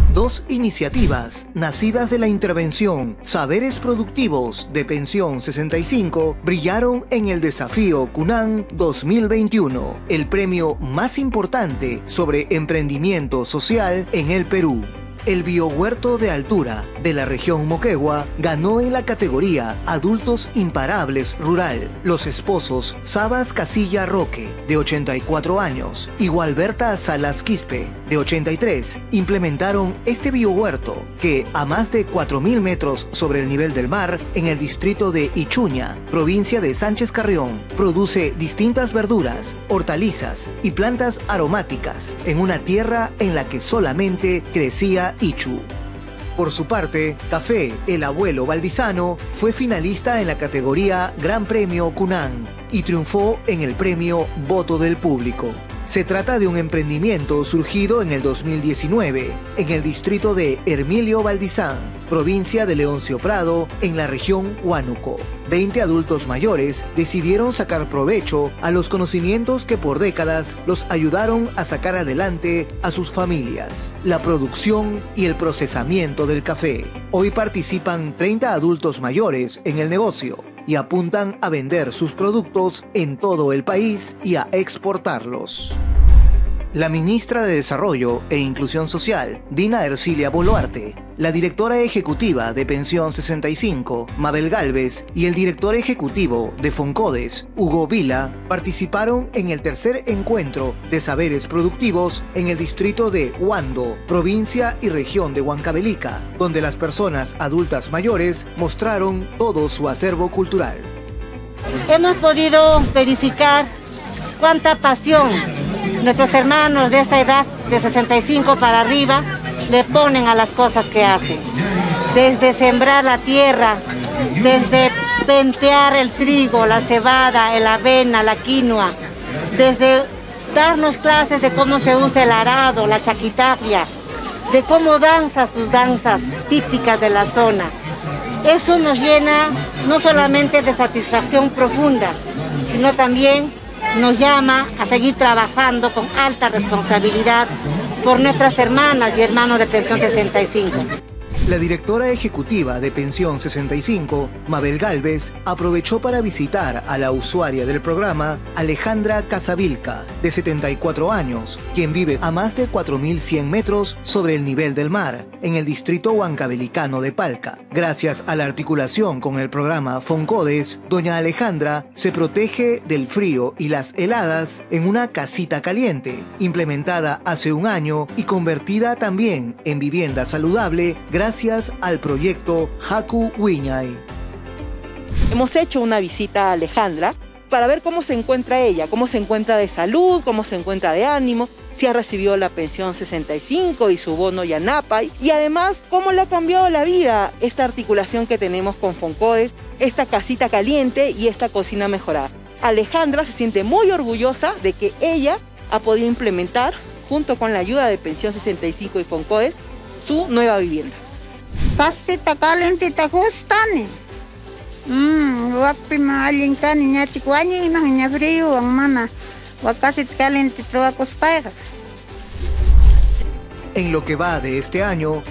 Dos iniciativas nacidas de la intervención Saberes Productivos de Pensión 65 brillaron en el Desafío Cunán 2021, el premio más importante sobre emprendimiento social en el Perú. El biohuerto de altura de la región Moquegua ganó en la categoría Adultos Imparables Rural. Los esposos Sabas Casilla Roque, de 84 años, y Gualberta Salas Quispe, de 83, implementaron este biohuerto que, a más de 4.000 metros sobre el nivel del mar, en el distrito de Ichuña, provincia de Sánchez Carrión, produce distintas verduras, hortalizas y plantas aromáticas en una tierra en la que solamente crecía Ichu. Por su parte, Café El Abuelo Valdizano fue finalista en la categoría Gran Premio Cunán y triunfó en el premio Voto del Público. Se trata de un emprendimiento surgido en el 2019 en el distrito de Hermilio Valdizán, provincia de Leoncio Prado, en la región Huánuco. 20 adultos mayores decidieron sacar provecho a los conocimientos que por décadas los ayudaron a sacar adelante a sus familias, la producción y el procesamiento del café. Hoy participan 30 adultos mayores en el negocio y apuntan a vender sus productos en todo el país y a exportarlos. La ministra de Desarrollo e Inclusión Social, Dina Ercilia Boluarte, la directora ejecutiva de Pensión 65, Mabel Gálvez, y el director ejecutivo de Foncodes, Hugo Vila, participaron en el tercer encuentro de saberes productivos en el distrito de Huando, provincia y región de Huancavelica, donde las personas adultas mayores mostraron todo su acervo cultural. Hemos podido verificar cuánta pasión nuestros hermanos de esta edad, de 65 para arriba, le ponen a las cosas que hacen. Desde sembrar la tierra, desde pentear el trigo, la cebada, la avena, la quinoa, desde darnos clases de cómo se usa el arado, la chaquitafia, de cómo danza sus danzas típicas de la zona. Eso nos llena no solamente de satisfacción profunda, sino también nos llama a seguir trabajando con alta responsabilidad por nuestras hermanas y hermanos de Pensión 65. La directora ejecutiva de Pensión 65, Mabel Gálvez, aprovechó para visitar a la usuaria del programa, Alejandra Casavilca, de 74 años, quien vive a más de 4.100 metros sobre el nivel del mar, en el distrito huancavelicano de Palca. Gracias a la articulación con el programa Foncodes, doña Alejandra se protege del frío y las heladas en una casita caliente, implementada hace un año y convertida también en vivienda saludable gracias al proyecto Haku Wiñay. Hemos hecho una visita a Alejandra para ver cómo se encuentra ella, cómo se encuentra de salud, cómo se encuentra de ánimo, si ha recibido la pensión 65 y su bono Yanapay, y además cómo le ha cambiado la vida esta articulación que tenemos con Foncodes, esta casita caliente y esta cocina mejorada. Alejandra se siente muy orgullosa de que ella ha podido implementar, junto con la ayuda de Pensión 65 y Foncodes, su nueva vivienda. Casita calentita justani. Wakpi maalin kani nya chikuani na nya frío ang mana. Wakasita calentita wakospaiga. En lo que va de este año,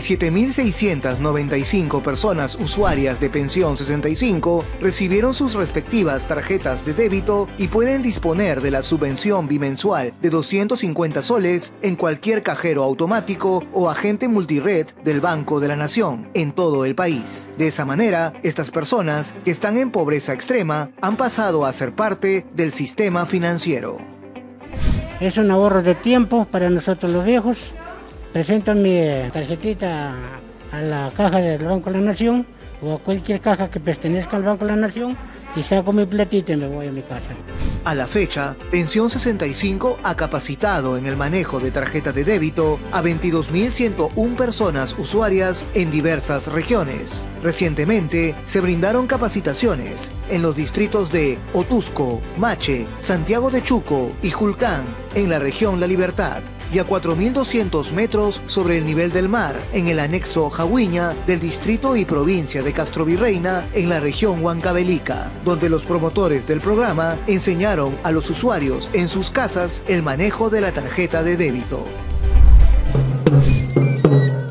17.695 personas usuarias de Pensión 65 recibieron sus respectivas tarjetas de débito y pueden disponer de la subvención bimensual de 250 soles en cualquier cajero automático o agente multired del Banco de la Nación en todo el país. De esa manera, estas personas que están en pobreza extrema han pasado a ser parte del sistema financiero. Es un ahorro de tiempo para nosotros los viejos. Presento mi tarjetita a la caja del Banco de la Nación o a cualquier caja que pertenezca al Banco de la Nación y saco mi platito y me voy a mi casa. A la fecha, Pensión 65 ha capacitado en el manejo de tarjeta de débito a 22.101 personas usuarias en diversas regiones. Recientemente, se brindaron capacitaciones en los distritos de Otusco, Mache, Santiago de Chuco y Julcán, en la región La Libertad, y a 4.200 metros sobre el nivel del mar, en el anexo Jahuiña del distrito y provincia de Castrovirreina, en la región Huancavelica, donde los promotores del programa enseñaron a los usuarios en sus casas el manejo de la tarjeta de débito.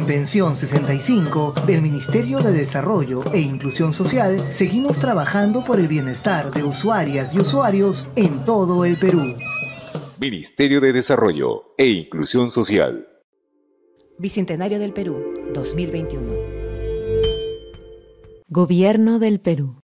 En Pensión 65 del Ministerio de Desarrollo e Inclusión Social seguimos trabajando por el bienestar de usuarias y usuarios en todo el Perú. Ministerio de Desarrollo e Inclusión Social. Bicentenario del Perú, 2021. Gobierno del Perú.